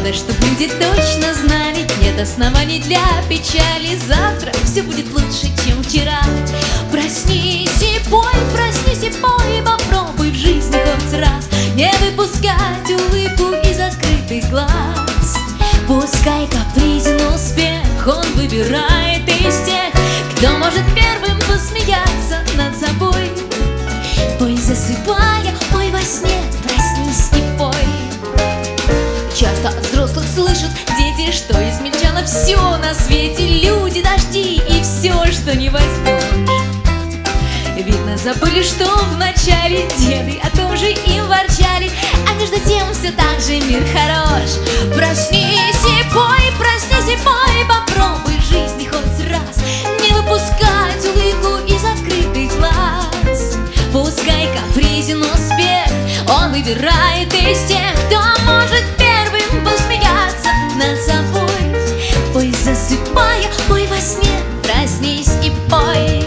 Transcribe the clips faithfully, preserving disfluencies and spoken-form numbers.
Надо, чтоб люди точно знали, нет оснований для печали. Завтра все будет лучше, чем вчера. Проснись и пой, проснись и пой, попробуй в жизни хоть раз не выпускать улыбку из открытых глаз. Пускай капризен успех, он выбирает из тех, кто может первым посмеяться над собой. Пой, засыпая, пой во сне, проснись и пой. Часто от взрослых слышат дети, что измельчало все на свете: люди, дожди и все, что не возьмешь. Видно, забыли, что вначале деды о том же им ворчали, а между тем все так же мир хорош. Проснись и пой, проснись и пой, попробуй в жизни хоть раз не выпускать улыбку из открытых глаз. Пускай капризен успех, он выбирает из тех, кто может первым посмеяться над собой. Пой, засыпая, пой во сне, проснись и пой.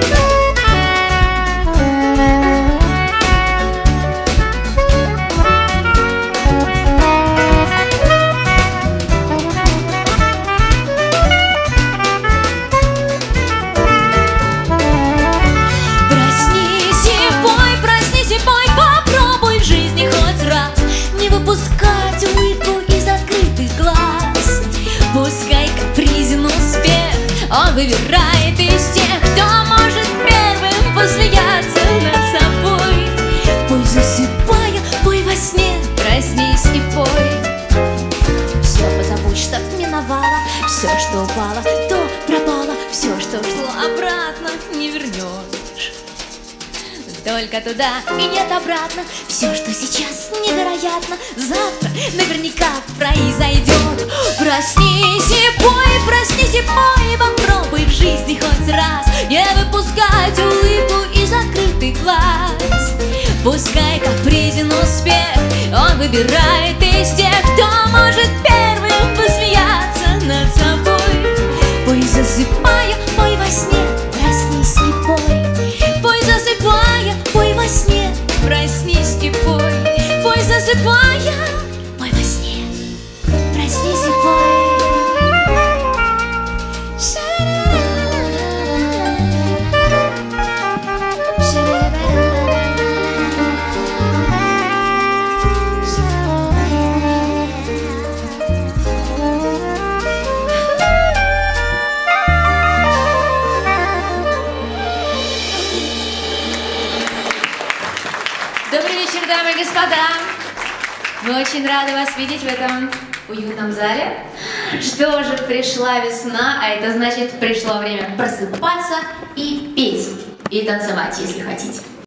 Выпускать улыбку из открытых глаз. Пускай капризен успех, он выбирает из тех, кто может первым посмеяться над собой. Пой, засыпая, пой во сне, проснись и пой. Все позабудь, что миновало, все, что упало, то пропало, все, что шло обратно, не вернешь. Только туда и нет обратно. Все, что сейчас невероятно, завтра наверняка произойдет. Проснись и пой, проснись и пой, попробуй в жизни хоть раз не выпускать улыбку из открытых глаз. Пускай капризен успех, он выбирает из тех, кто может первым посмеяться над собой. Пой, засыпая, пой во сне, проснись и пой. Пой, засыпая, пой во сне, проснись и пой. Пой, засыпая, пой во сне, проснись и пой. Добрый вечер, дамы и господа! Мы очень рады вас видеть в этом уютном зале. Что же, пришла весна, а это значит, пришло время просыпаться и петь, и танцевать, если хотите.